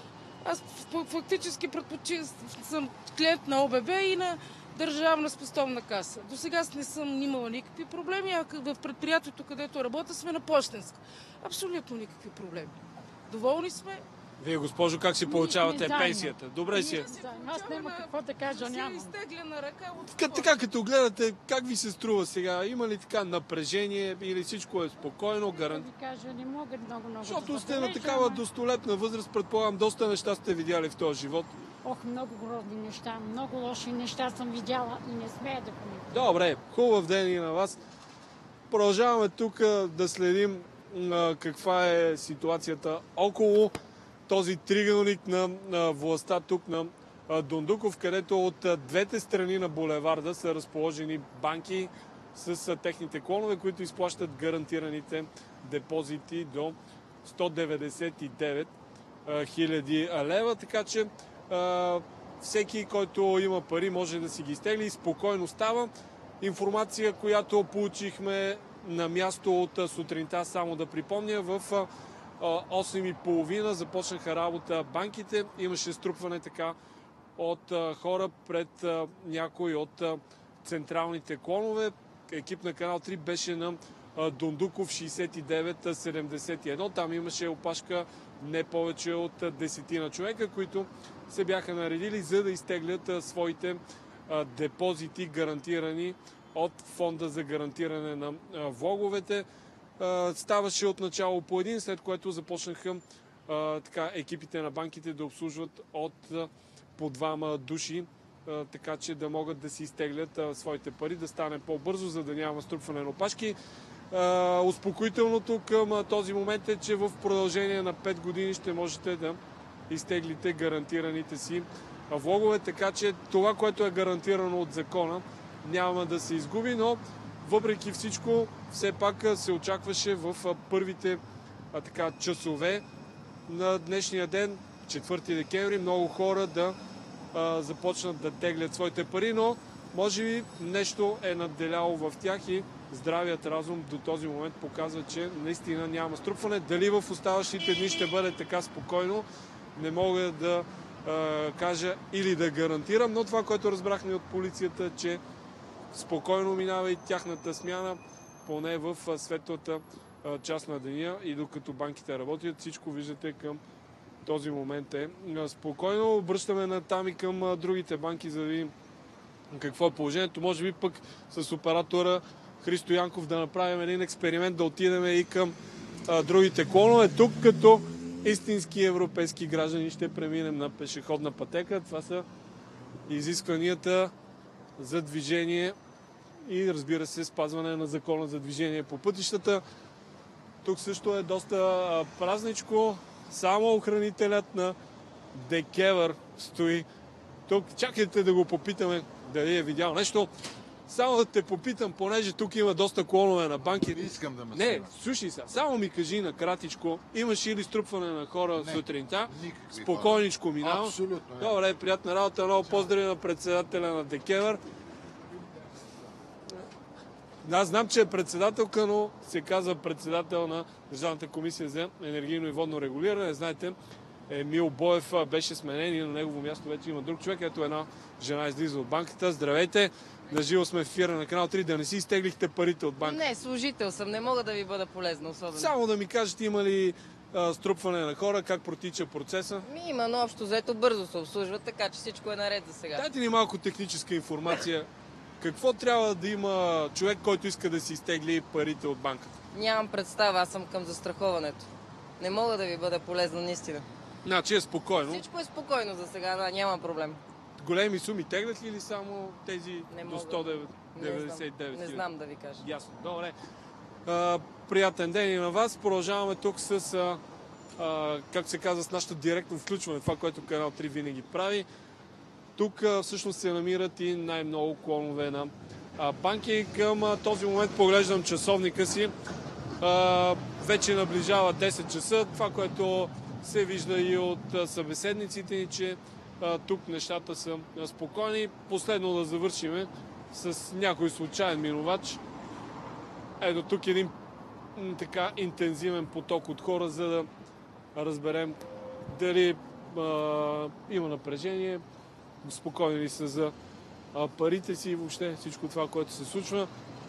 Аз фактически предпочи... съм клиент на О Б Б и на Държавна спестовна каса. До сега не съм имала никакви проблеми, а в предприятието, където работя, сме на Пощенска. Абсолютно никакви проблеми. Доволни сме. Вие, госпожо, как си получавате не знаем. пенсията? Добре си е. Аз няма какво да кажа, Си нямам. изтеглена ръка от Ка- Така като гледате, как ви се струва сега? Има ли така напрежение или всичко е спокойно, Да гарант? ви кажа, не мога много, много Защото да сте на забележа, такава ама- достолепна възраст, предполагам, доста неща сте видяли в този живот. Ох, много грозни неща, много лоши неща съм видяла и не смея да коментирам. Добре, хубав ден и на вас. Продължаваме тук да следим а, каква е ситуацията около този триъгълник на, на властта тук на а, Дондуков, където от а, двете страни на булеварда са разположени банки с а, техните клонове, които изплащат гарантираните депозити до сто деветдесет и девет хиляди лева, така че а, всеки, който има пари, може да си ги изтегли и спокойно става. Информация, която получихме на място от а, сутринта, само да припомня, в а, осем и половина започнаха работа банките. Имаше струпване така от а, хора пред а, някои от а, централните клонове. Екип на Канал три беше на а, Дондуков шейсет и девет седемдесет и едно. Там имаше опашка не повече от а, десетина човека, които се бяха наредили, за да изтеглят а, своите а, депозити, гарантирани от фонда за гарантиране на а, влоговете. А, ставаше отначало по един, след което започнаха а, така, екипите на банките да обслужват от а, по двама души, а, така че да могат да си изтеглят а, своите пари, да стане по-бързо, за да няма струпване на опашки. А, успокоителното към а, този момент е, че в продължение на пет години ще можете да изтеглите гарантираните си а, влогове, така че това, което е гарантирано от закона, няма да се изгуби, но въпреки всичко, все пак а, се очакваше в а, първите а, така, часове на днешния ден, четвърти декември, много хора да а, започнат да теглят своите пари, но може би нещо е надделяло в тях и здравият разум до този момент показва, че наистина няма струпване. Дали в оставащите дни ще бъде така спокойно, не мога да а, кажа или да гарантирам, но това, което разбрахме от полицията, че спокойно минава и тяхната смяна, поне в а, светлата а, част на деня и докато банките работят, всичко виждате към този момент е спокойно. Обръщаме на там и към а, другите банки, за да видим какво е положението. Може би пък с оператора Христо Янков да направим един експеримент, да отидем и към а, другите клонове. Тук като истински европейски граждани ще преминем на пешеходна пътека. Това са изискванията за движение и, разбира се, спазване на закона за движение по пътищата. Тук също е доста а, празничко. Само охранителят на ДКЕВР стои тук. Чакайте да го попитаме дали е видял нещо. Само да те попитам, понеже тук има доста клонове на банки. Не искам да ме Не, снимаш. слушай сега, само ми кажи накратичко, имаш ли струпване на хора Не, сутринта? никакви Спокойничко минава. Абсолютно не. Добре, приятна работа, много поздрави на председателя на ДКЕВР. Аз знам, че е председателка, но се казва председател на Държавната комисия за енергийно и водно регулиране. Знаете, Емил Боев беше сменен и на негово място вече има друг човек. Ето една жена излиза от банката. Здравейте! Наживо сме в ефира на Канал три. Да не си изтеглихте парите от банка. Не, служител съм. Не мога да ви бъда полезна особено. Само да ми кажете, има ли а, струпване на хора, как протича процеса? Ми има, но общо взето бързо се обслужват, така че всичко е наред за сега. Дайте ни малко техническа информация. Какво трябва да има човек, който иска да си изтегли парите от банката? Нямам представа, аз съм към застраховането. Не мога да ви бъда полезна, наистина. Значи е спокойно. Всичко е спокойно за сега, да, няма проблем. Големи суми теглят ли или само тези Не до мога. сто деветдесет и девет Не знам, не хиляди? знам да ви кажа. Ясно, добре. А, приятен ден и на вас. Продължаваме тук с, а, а, както се казва, с нашето директно включване, това, което Канал три винаги прави. Тук а, всъщност се намират и най-много клонове на а, банки. Към а, този момент поглеждам часовника си. А, вече наближава десет часа. Това, което се вижда и от а, събеседниците ни, че а, тук нещата са а, спокойни. Последно да завършиме с някой случайен минувач. Ето тук един м, така интензивен поток от хора, за да разберем дали а, има напрежение, спокойни ли са за а, парите си и въобще всичко това, което се случва.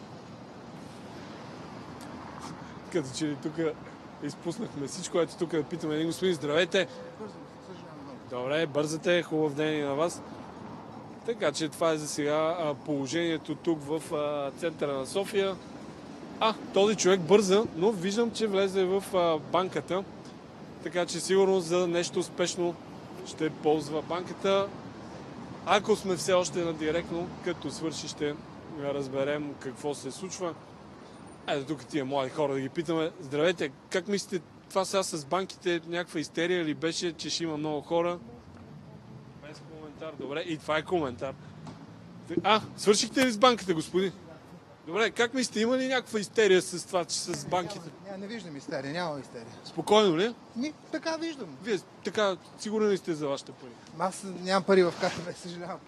Като че ли тук изпуснахме всичко, ето тук да питаме един господин. Здравейте! Добре, бързате, хубав ден и на вас. Така че това е за сега а, положението тук в а, центъра на София. А, този човек бърза, но виждам, че влезе в а, банката. Така че сигурно за нещо успешно ще ползва банката. Ако сме все още на директно, като свърши, ще разберем какво се случва. Ето тук тия млади хора да ги питаме. Здравейте, как мислите, това сега с банките някаква истерия ли беше, че ще има много хора? Без коментар, добре. И това е коментар. А, свършихте ли с банката, господин? Добре, как мислите, има ли някаква истерия с това, че с банките? Не, не виждам истерия, няма истерия. Спокойно ли? Не, така виждам. Вие така сигурни ли сте за вашите пари? Аз нямам пари в КТБ, съжалявам.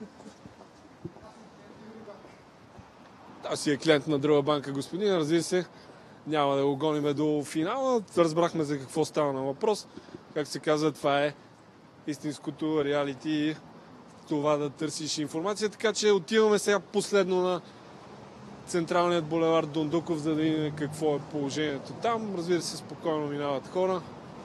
Аз си е клиент на друга банка, господин. Разбира се, няма да го гоним до финала. Разбрахме за какво става на въпрос. Как се казва, това е истинското реалити и това да търсиш информация. Така че отиваме сега последно на централният булевард Дондуков, за да видим какво е положението там. Разбира се, спокойно минават хора.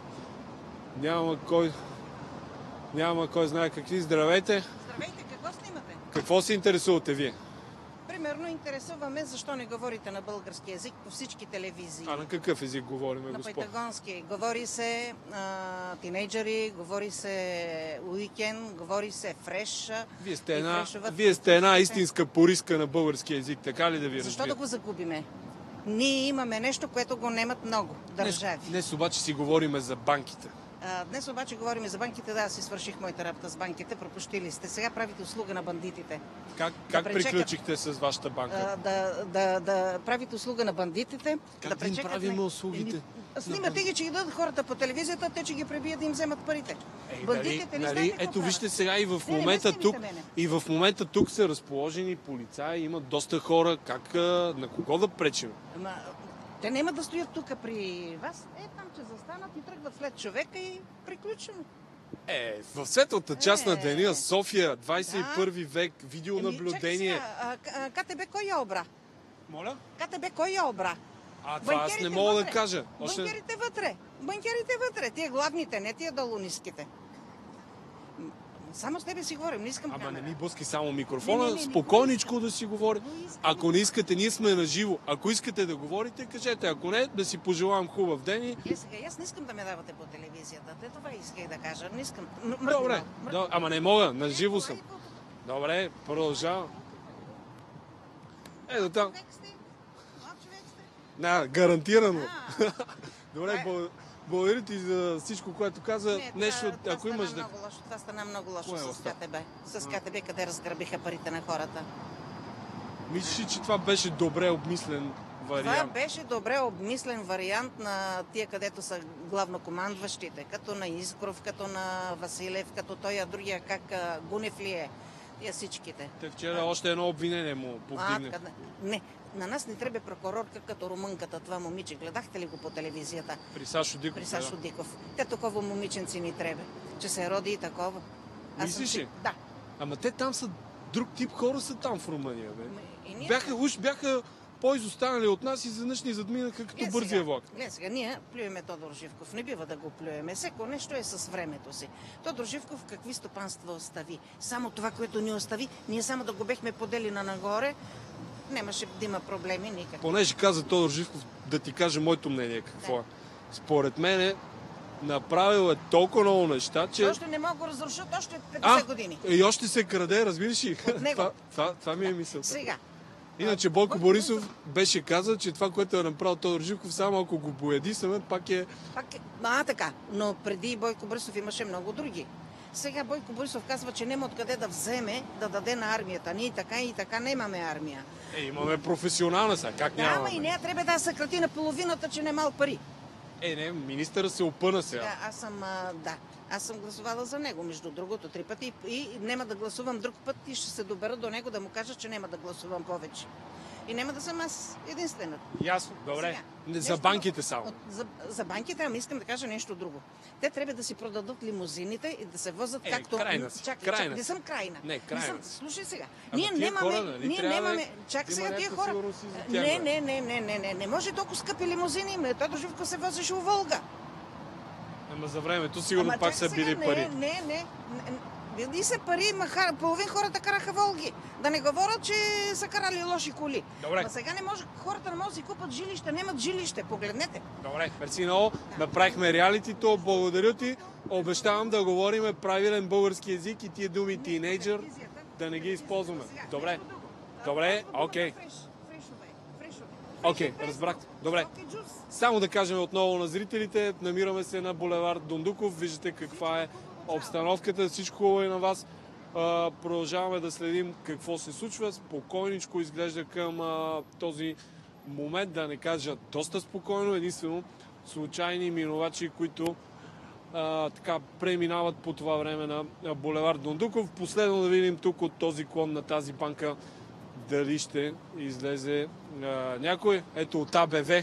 Няма кой, няма кой знае какви. Здравейте! Здравейте, какво снимате? Какво се интересувате вие? Примерно интересуваме защо не говорите на български язик по всички телевизии. А на какъв език говорим, На господ? пайтагонски. Говори се а, тинейджери, говори се уикенд, говори се фреш. Вие сте една, фрешовата... вие сте една истинска пориска на български език, така ли да ви Защо разбира? да го загубиме? Ние имаме нещо, което го немат много държави. Днес, днес обаче си говориме за банките. А, днес обаче говорим за банките. Да, си свърших моята работа с банките. Пропустили сте. Сега правите услуга на бандитите. Как, Да как пречекат- приключихте с вашата банка? А, да, да, да правите услуга на бандитите. Как да да им пречекат правим не- услугите? Снимате ги, че ги дадат хората по телевизията, те че ги пребият да им вземат парите. Ей, Бандитите нали, не нали, знаете какво ето правят. вижте сега и в Не, не ме момента снимайте тук, мене. и в момента тук са разположени полицаи, имат доста хора. Как, а, на кого да пречим? Ама, те няма да стоят тук при вас. Е, там, че застанат и тръгват след човека и приключваме. Е, в светлата част на Е. деня, София, двадесет и първи век, Еми, видеонаблюдение. чакай сега, а, К- КТБ кой я обра? Моля? КТБ кой я обра? А, това аз не Банкерите мога да вътре. кажа. Още... Банкерите вътре. Банкерите вътре. Тия главните, не тия долуниските. М, Само с тебе си говорим, не искам Ама камера. не ми блъски само микрофона, Не, не, не, не. спокойничко да си говори. Но искам. Ако не искате, ние сме на живо. Ако искате да говорите, кажете. Ако не, да си пожелавам хубав ден и... Е, сега, аз не искам да ме давате по телевизията. Те това исках да кажа. Не искам. М- мръдни Добре, малко, мръдни. да, ама не мога, на Е, живо това съм. и по- Добре, продължавам. Ето там. Човек сте. Млад човек сте. Да, гарантирано. А. Добре, бл- благодаря ти за всичко, което каза. Не, Нещо, това, това ако стана имаш да... много лошо. Това стана много лошо Кое е с оста? КТБ. С КТБ, къде разграбиха парите на хората. Мислиш ли, че това беше добре обмислен Това вариант? беше добре обмислен вариант на тия, където са главнокомандващите, като на Искров, като на Василев, като той, а другия как а, Гунев ли е. Тия всичките. Те вчера още едно обвинение му А, повдигне. къде? Не, на нас не трябва прокурорка като румънката, това момиче. Гледахте ли го по телевизията? При Сашо Диков. При Сашо да. Диков. Те такова момиченци ни трябва, че се роди и такова. Аз съм Мислиш си- ли? Да. Ама те там са друг тип хора са там в Румъния, бе. И ние... Бяха, уж бяха по-изостанали от нас и заднъж ни задминаха като Гледай бързия сега, влак. Гледай сега, ние плюеме Тодор Живков. Не бива да го плюеме. Всеко нещо е с времето си. Тодор Живков какви стопанства остави? Само това, което ни остави, ние само да го бехме подели на нагоре, нямаше да има проблеми никакви. Понеже каза Тодор Живков, да ти кажа моето мнение какво Да. е. Според мен е направил е толкова много неща, че... Още не мога да го разрушат още А, петдесет години. и още се краде, разбираш ли? От него. това, това, това ми е мисълта. Сега, Иначе Бойко Борисов беше казал, че това, което е направил Тодор Живков, само ако го боядисаме, пак е... Пак е... А, така. Но преди Бойко Борисов имаше много други. Сега Бойко Борисов казва, че няма откъде да вземе, да даде на армията. Ние така и така нямаме армия. Е, имаме професионална сега, как да, нямаме? Да, и нея трябва да съкрати на половината, че не малко пари. Е, не, министъра се опъна сега. Да, аз съм, а, да, аз съм гласувала за него, между другото, три пъти и, и няма да гласувам друг път и ще се добера до него да му кажа, че няма да гласувам повече. И няма да съм аз единствена. Ясно, добре. Сега, за банките само. От, за, за банките, ами искам да кажа нещо друго. Те трябва да си продадат лимузините и да се возят е, както... Крайна си, чакай, крайна чакай, не си. съм крайна. Не, крайна не съм... си. Слушай сега. Ама ние тия нямаме... хора, нали, ние трябва нямаме... да... Чакай сега, има тия някаква хора... сигурност и за тях, Не, бе. не, не, не, не, не, не може толкова скъпи лимузини. Ме, той до Живко се возеше у Волга. Ама за времето сигурно Ама пак чакай са сега, били не, пари. Не, не, не. Били се пари, маха, половин хората караха Волги. Да не говорят, че са карали лоши коли. Добре. А сега не може, хората не могат да си купат жилище, нямат жилище. Погледнете. Добре, мерси много. Направихме реалитито. Благодаря ти. Обещавам да говорим правилен български език и тия думи тинейджър да не ги използваме. Добре. Добре, окей. Окей, разбрах. Добре. Само да кажем отново на зрителите, намираме се на булевард Дондуков. Виждате каква е обстановката. Всичко е на вас. А, продължаваме да следим какво се случва. Спокойничко изглежда към а, този момент, да не кажа доста спокойно. Единствено случайни минувачи, които а, така преминават по това време на, на булевард Дондуков. Последно да видим тук от този клон на тази банка дали ще излезе а, някой. Ето от АБВ.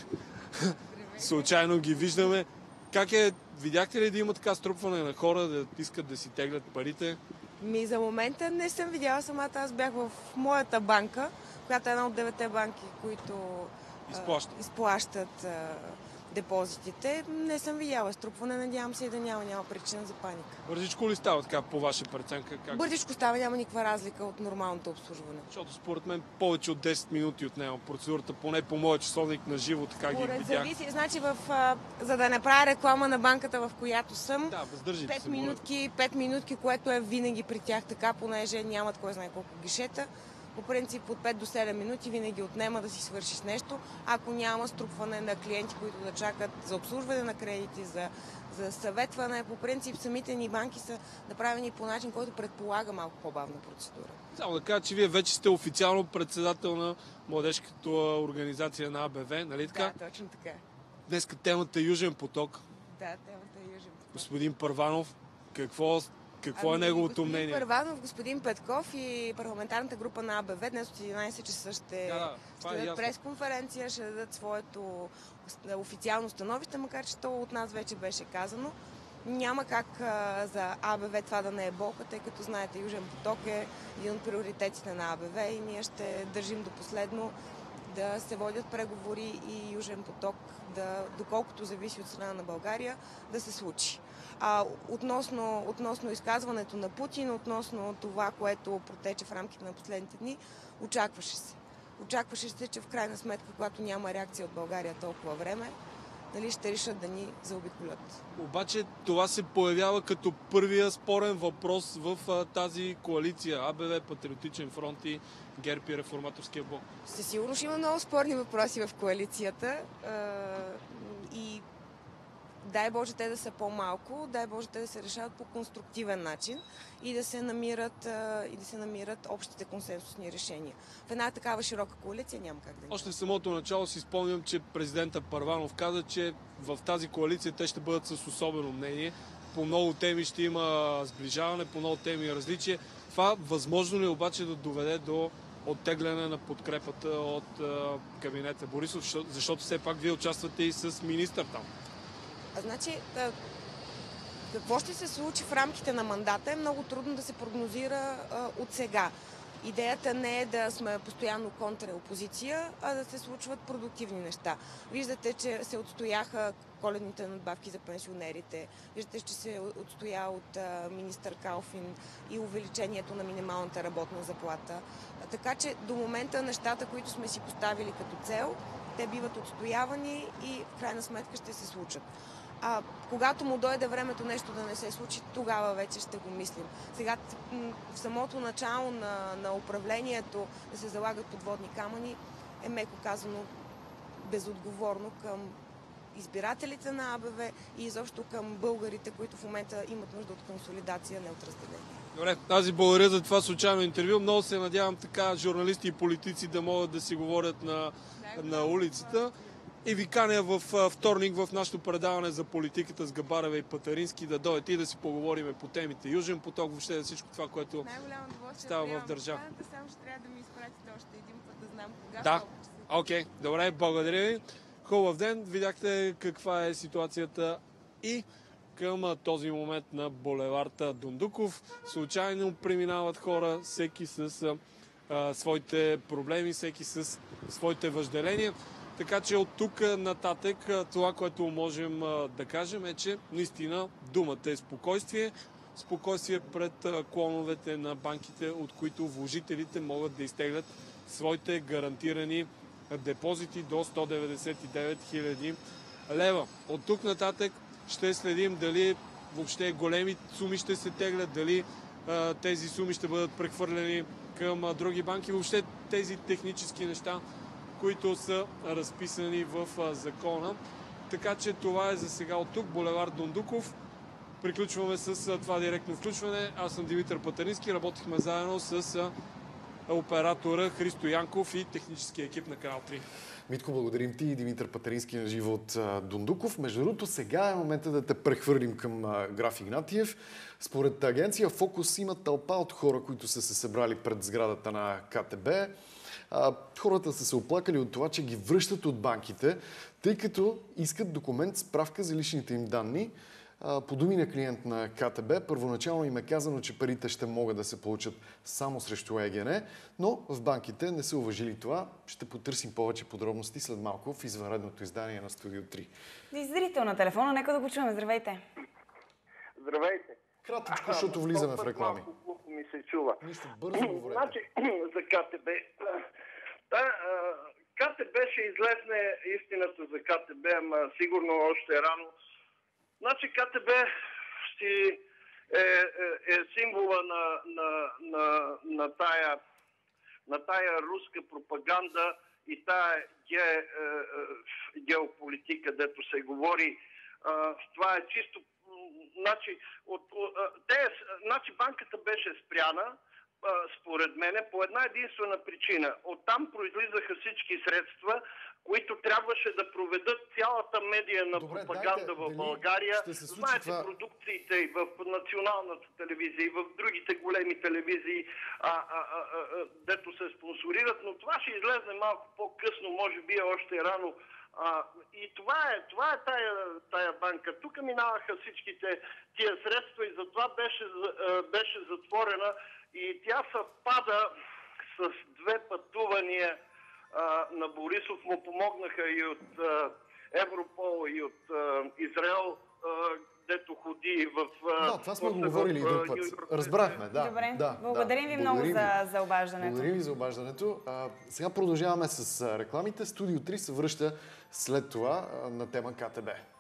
Случайно ги виждаме. Как е? Видяхте ли да има така струпване на хора, да искат да си теглят парите? Ми за момента не съм видяла самата. Аз бях в моята банка, която е една от деветте банки, които изплащат, а, изплащат а, депозитите. Не съм видяла струпване. Надявам се и да няма, няма причина за паника. Бързичко ли става така по ваша преценка? Как? Бързичко става, няма никаква разлика от нормалното обслужване. Защото според мен повече от десет минути отнема процедурата, поне по моят часовник на живо, така ги Поред видях. зависи, значи в, а, за да не правя реклама на банката, в която съм, да, въздържите пет се, минутки, пет минутки, което е винаги при тях така, понеже нямат кой знае колко гишета. По принцип от пет до седем минути винаги отнема да си свършиш нещо, ако няма струпване на клиенти, които да чакат за обслужване на кредити, за, за съветване. По принцип самите ни банки са направени по начин, който предполага малко по-бавна процедура. Само да кажа, че вие вече сте официално председател на младежката организация на АБВ, нали така? Да, точно така. Днеска темата е Южен поток. Да, темата е Южен поток. Господин Първанов, какво... Какво ами, е неговото господин мнение? Господин Първанов, господин Петков и парламентарната група на АБВ днес от единайсет часа ще, да, да, ще е дадат пресконференция, ще дадат своето официално становище, макар че то от нас вече беше казано. Няма как а, за АБВ това да не е болка, тъй като знаете, Южен поток е един от приоритетите на АБВ и ние ще държим до последно да се водят преговори и Южен поток, да, доколкото зависи от страна на България, да се случи. А, относно, относно изказването на Путин, относно това, което протече в рамките на последните дни, очакваше се. Очакваше се, че в крайна сметка, когато няма реакция от България толкова време, нали, ще решат да ни заобиколят. Обаче това се появява като първия спорен въпрос в а, тази коалиция АБВ, Патриотичен фронт и ГЕРБ и Реформаторския блок. Със сигурност има много спорни въпроси в коалицията а, и дай Боже те да са по-малко, дай Боже те да се решават по конструктивен начин и да се намират, а, и да се намират общите консенсусни решения. В една такава широка коалиция няма как да... Още в самото начало си спомням, че президента Първанов каза, че в тази коалиция те ще бъдат с особено мнение. По много теми ще има сближаване, по много теми различие. Това възможно ли обаче да доведе до оттегляне на подкрепата от а, кабинета Борисов, защото все пак вие участвате и с министър там? А, значи, да, какво ще се случи в рамките на мандата е много трудно да се прогнозира а, от сега. Идеята не е да сме постоянно контраопозиция, а да се случват продуктивни неща. Виждате, че се отстояха коледните надбавки за пенсионерите. Виждате, че се отстоя от а, министър Калфин и увеличението на минималната работна заплата. А, така че до момента нещата, които сме си поставили като цел, те биват отстоявани и в крайна сметка ще се случат. А когато му дойде времето нещо да не се случи, тогава вече ще го мислим. Сега в самото начало на, на управлението да се залагат подводни камъни е меко казано безотговорно към избирателите на АБВ и изобщо към българите, които в момента имат нужда от консолидация, не от разделение. Добре, аз ви благодаря за това случайно интервю. Много се надявам така журналисти и политици да могат да си говорят на, на улицата. И ви каня в вторник в нашото предаване за политиката с Габарева и Патарински да дойдете и да си поговорим по темите. Южен поток, въобще за всичко това, което става в държава. Само ще трябва да ми изпратите още един път да знам кога. Да, окей, okay. Добре, благодаря ви. Хубав ден, видяхте каква е ситуацията и към този момент на булевард Дондуков. Случайно преминават хора, всеки с а, своите проблеми, всеки с своите въжделения. Така че от тук нататък това, което можем а, да кажем е, че наистина думата е спокойствие. Спокойствие пред а, клоновете на банките, от които вложителите могат да изтеглят своите гарантирани депозити до сто деветдесет и девет хиляди лева. От тук нататък ще следим дали въобще големи суми ще се теглят, дали а, тези суми ще бъдат прехвърлени към а, други банки. Въобще тези технически неща, които са разписани в а, закона. Така че това е за сега от тук. Булевард Дондуков. Приключваме с а, това директно включване. Аз съм Димитър Патарински. Работихме заедно с а, оператора Христо Янков и техническия екип на Канал три. Митко, благодарим ти и Димитър Патарински на живо от Дондуков. Между другото, сега е момента да те прехвърлим към Граф Игнатиев. Според агенция Фокус има тълпа от хора, които са се събрали пред сградата на КТБ. Хората са се оплакали от това, че ги връщат от банките, тъй като искат документ, справка за личните им данни. По думи на клиент на КТБ, първоначално им е казано, че парите ще могат да се получат само срещу ЕГН, но в банките не са уважили това. Ще потърсим повече подробности след малко в извънредното издание на Студио три. И зрител на телефона, нека да го чуем. Здравейте! Здравейте! Кратичко, защото влизаме в реклами. Малко глупо ми се чува. Нищо, бързо говорете. Значи, за КТБ. Да, КТБ ще излезне истината за КТБ, ама сигурно още рано. Значи КТБ си е, е, е символа на, на, на, на, тая, на тая руска пропаганда и тая ге, е, е, геополитика, дето се говори. А, това е чисто... Значи, от, от, те, значи банката беше спряна, според мене, по една единствена причина. Оттам произлизаха всички средства, които трябваше да проведат цялата медия на Добре, пропаганда дайте, в България. Знаете, това... продукциите и в националната телевизия, и в другите големи телевизии, а, а, а, а, дето се спонсорират, но това ще излезе малко по-късно, може би е още рано. А, и това е, това е тая, тая банка. Тук минаваха всичките тия средства и затова беше, беше затворена. И тя съвпада с две пътувания а, на Борисов. Му помогнаха и от а, Европол, и от а, Израел, а, дето ходи в... А, да, това сме го говорили и друг път. Разбрахме, да. Добре, да, благодарим да. ви много благодарим за, за обаждането. Благодарим ви за обаждането. А, сега продължаваме с рекламите. Студио три се връща след това а, на тема КТБ.